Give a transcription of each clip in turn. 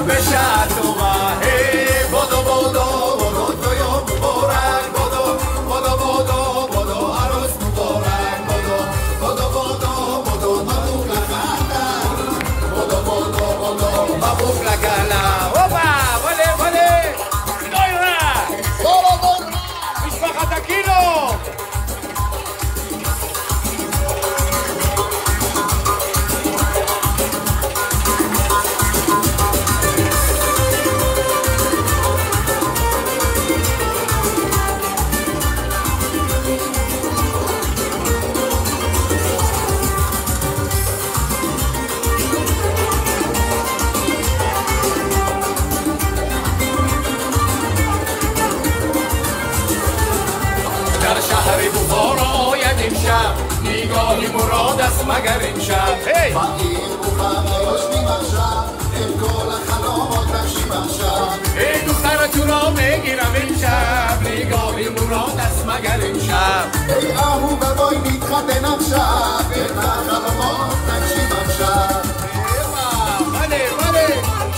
בשעה טובה. בודו בודו בודו אותו יום מבורך. בודו בודו בודו בודו ארוס מבורך. בודו בודו בודו בודו מברוק לכלה. בודו בודו בודו מברוק לכלה. הופה, בולה בולה. נוי רע. משפחת הקינו. ניגולי מורודס מגרים שם. בעיר בוכרה יושבים עכשיו, את כל החלומות נגשים עכשיו. דוכתר הצ'ורו מגירמים שם, ניגולי מורודס מגרים שם. אהובה בואי נתחתן עכשיו, את החלומות נגשים עכשיו. מלא מלא.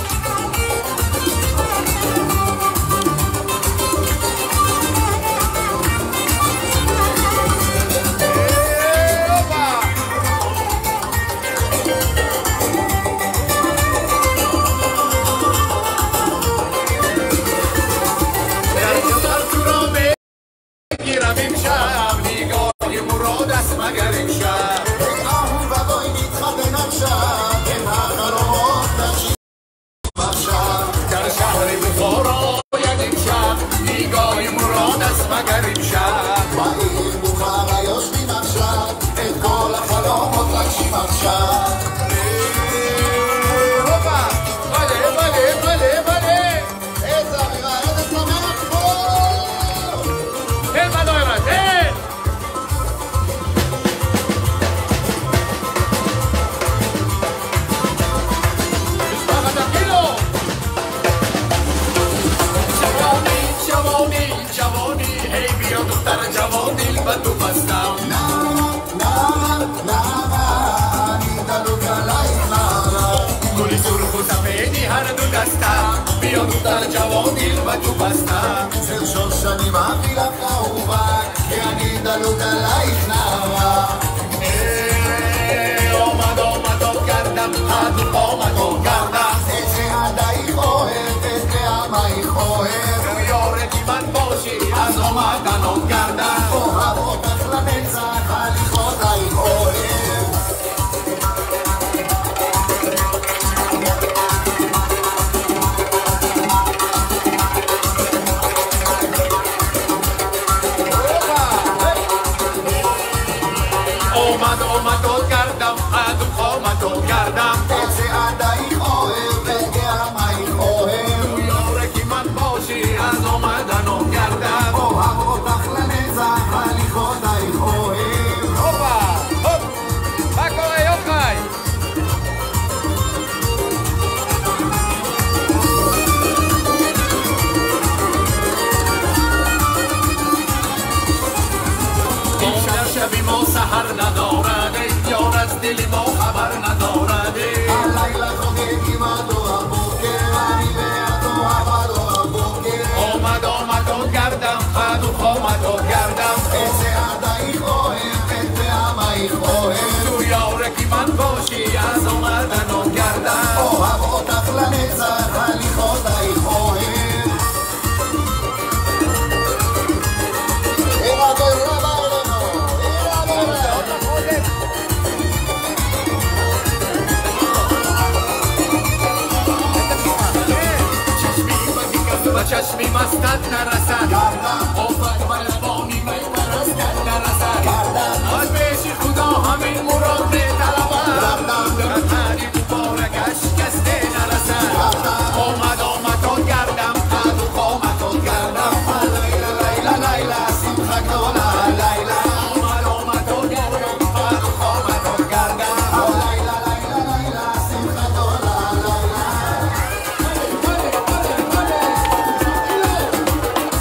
چشمی مستت نرسد آفت بلبانی می پرستت نرسد از پیش خدا همین مراد طلبد هری مبارکش کسته نرسد آمد تا گردم قد و قامت گردم لیلا لیلا لیلا سیمخک دولا لیلا آمد تا گردم قد و قامت گردم لیلا لیلا لیلا سیمخک دولا لیلا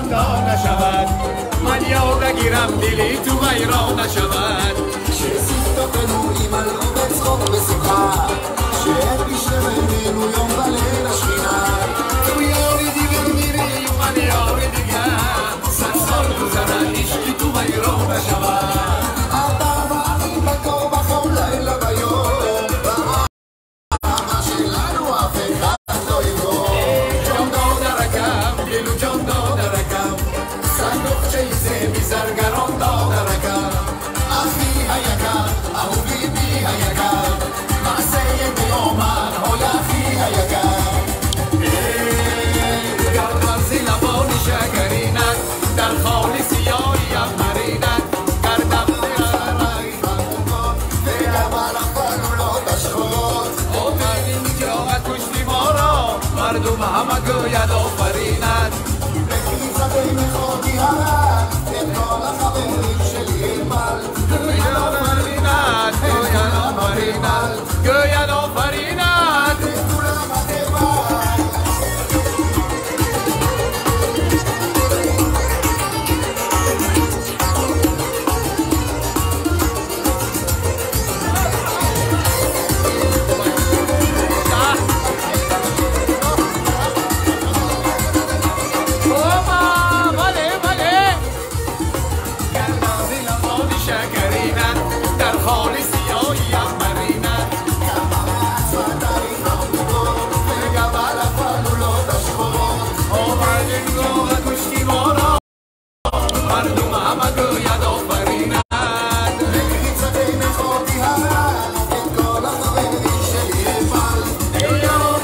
جاندار نشود من یاد گیرم دلی تو ویران نشود ששפתותינו ימלאו בצחוק ובשמחה שירגיש לביננו יום וליל השכינה تو یاری دیگر میری من یاری دیگر صد سال گذرد عشقی تو ویران نشود אתה ואני בקור בחום לילה ביום באהבה שלנו אף אחד לא יגרום جان دادرکم دل و جان دادرکم صندوق چیزه بیزرگران دادرکم אחי היקר, אהובי בי היקר מעשה ידי אומן, אוי אחי היקר گردن زیلبانی شکرینت در خالی سیاهی مرینت گردم עליי חמוקות וגם על החלולות השחורות אותה נג'רת کشتی ما را مردم همه گوید آفرینت בקריצתי מכותי הרע את כל החברים שלי אלמל گوید آفرینت گوید آفرینت گوید آفرینت וכולם הטבע گردن زیلبانی شکرینت در خالی سیاهی مرینت שפתיי חמוקות וגם על החלולות השחורות آمدین گوید کشتی ما را مردم همه گوید آفرینت בקריצתי מכותי הרע את כל החברים שלי אלמל هزار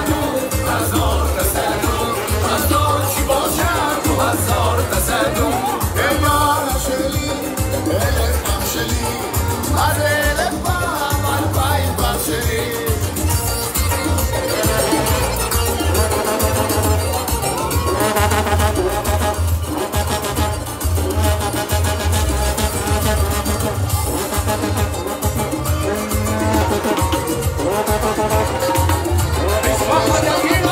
چی باشد و هزار تصدق יאללה שלי, אלף פעם שלי אז אלף פעם, אלפיים פעם שלי משפחת יקירו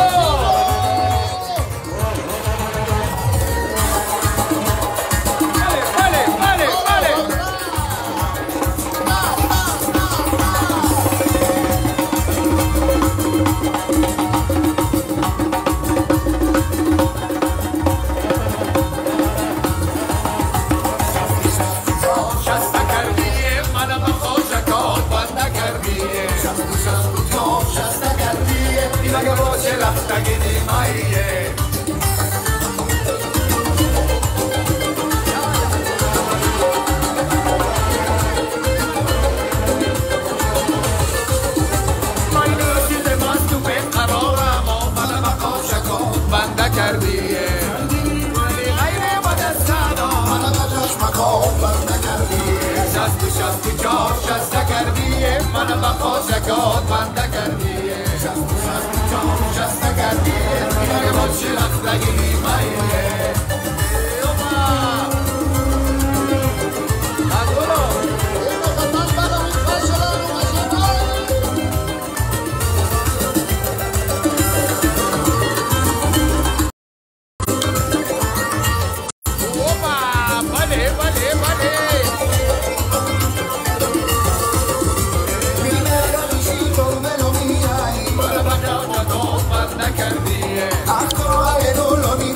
شست کردیه منم خوشکات بند کردیه شست کردیه اینگه باشه لختگی دیماییه من نوشیده من تو به قرارم منم خوشکات بند کردیه ولی غیر بدستانا منم ازش مکان بند نکردیه شست و چار شست کردیه منم خوشکات بند کردیه شست کردیه اینگه باشه لختگی دیماییه اینو خطر برای میخواه شلانو مجیدای بله بله بله بیمه رمیشی تو ملو میایی بله بله بند کردیه اخ تو های دولو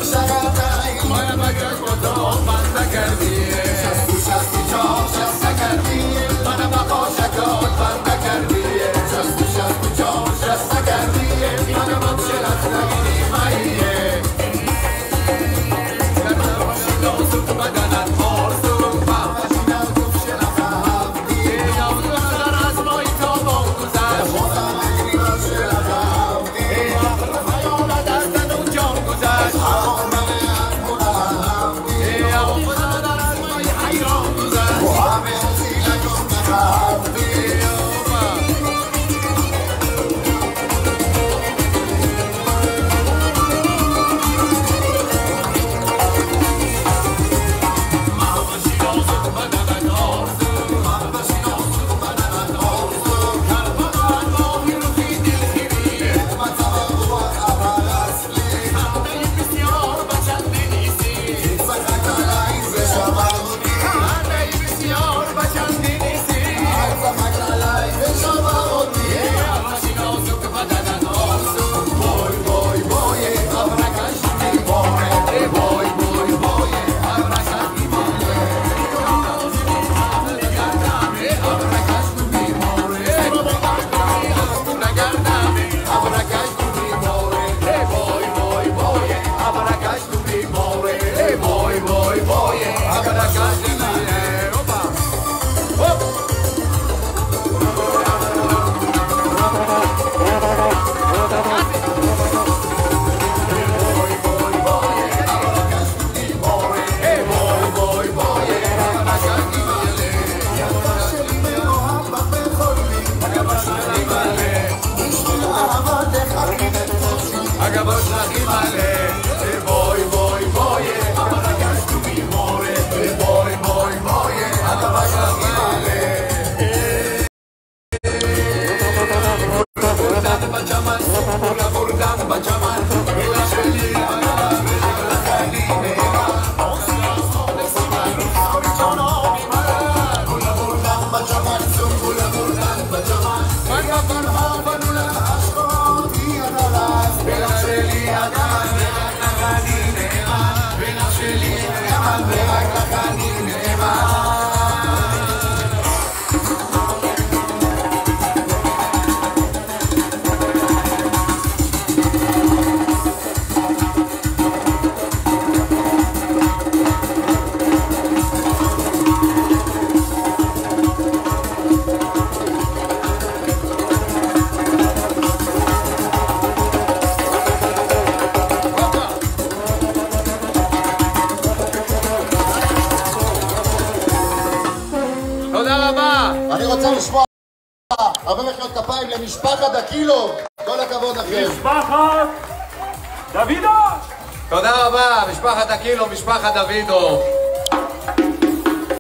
אני רוצה לשמוע הרבה מחיאות כפיים למשפחת דקילו. כל הכבוד לכם. משפחת דוידו. תודה רבה, משפחת דקילו, משפחת דוידו.